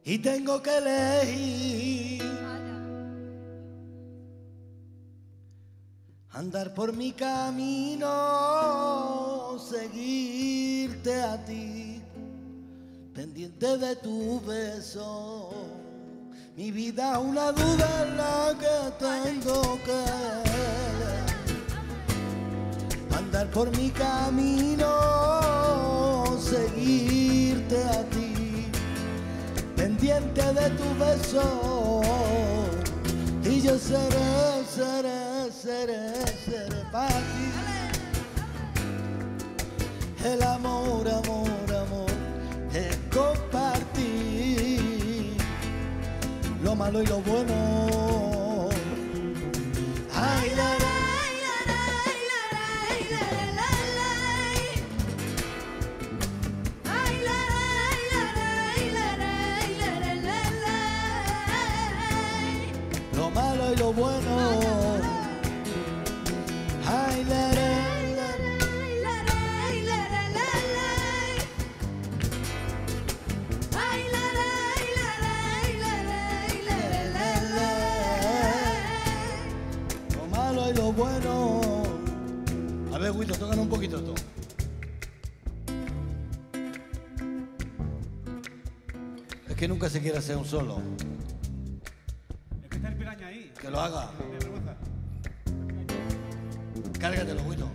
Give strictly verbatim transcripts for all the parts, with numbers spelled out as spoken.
y tengo que elegir andar por mi camino, seguirte a ti, pendiente de tu beso. Mi vida una duda es la que tengo que andar por mi camino, seguirte a ti, pendiente de tu beso. Y yo seré, seré, seré, seré para ti el amor, amor, amor, es compartir lo malo y lo bueno. Ay, la, la. Lo malo y lo bueno. Ay, la, la, lo malo y lo bueno. A ver, Guito, tócanos un poquito esto. Es que nunca se quiere hacer un solo. Que lo haga. Cárgatelo, Guito.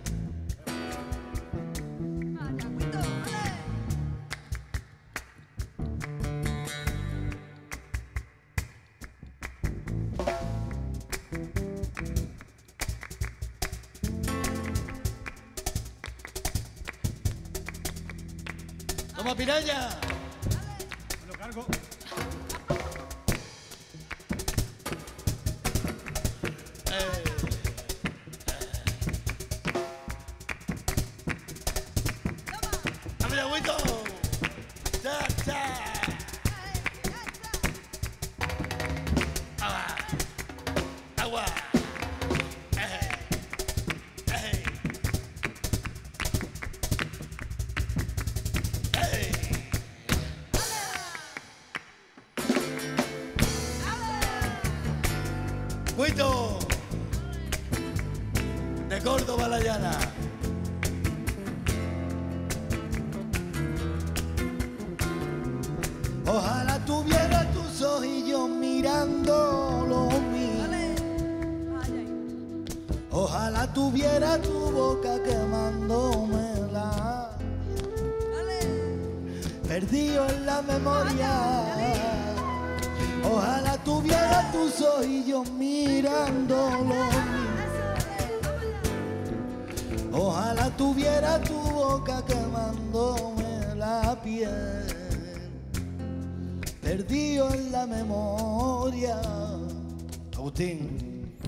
Toma, piraña. Me lo cargo. Guito, de Córdoba la Llana. Ojalá tuviera tus ojillos mirando los míos. Ojalá tuviera tu boca quemándomela. Perdido en la memoria. Ojalá tuviera tus ojillos mirando los míos. Ojalá tuviera tu boca quemándome la piel. Perdido en la memoria. Agustín.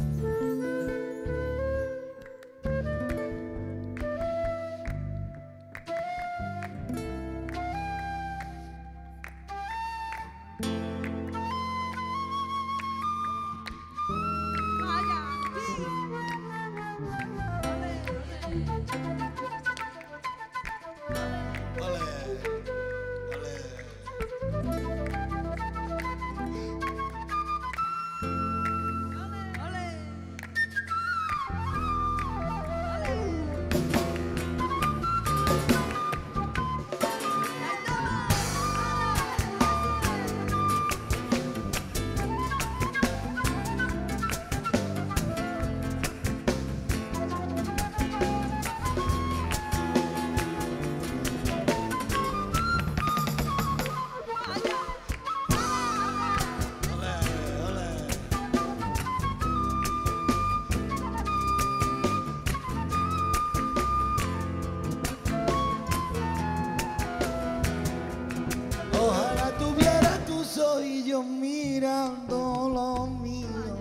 Mirando lo mío.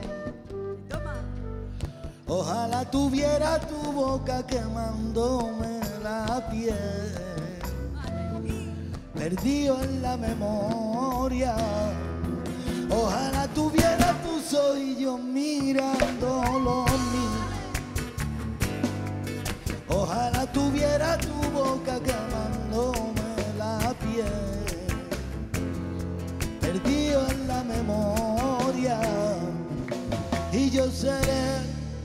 Ojalá tuviera tu boca quemándome la piel. Perdido en la memoria. Ojalá tuviera tus ojillos mirando lo mío. Ojalá tuviera tu boca quemándome la piel. Perdido memoria y yo seré.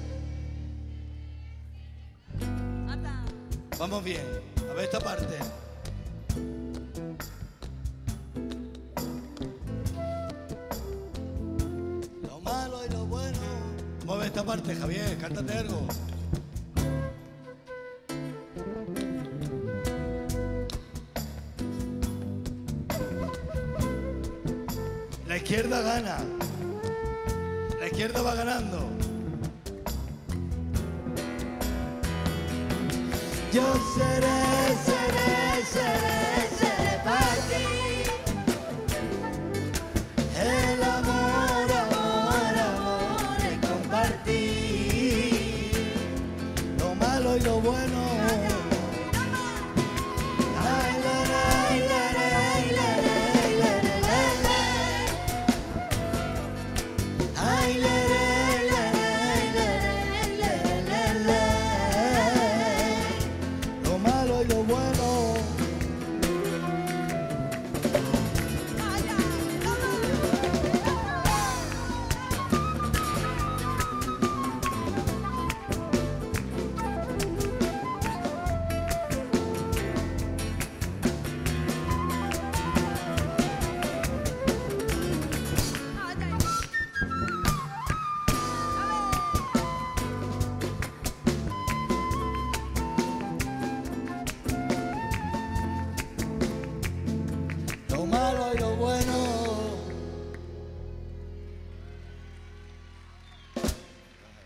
Vamos bien, a ver esta parte. Lo malo y lo bueno. Vamos a ver esta parte, Javier, cántate algo. La izquierda gana. La izquierda va ganando. Yo seré, seré, seré.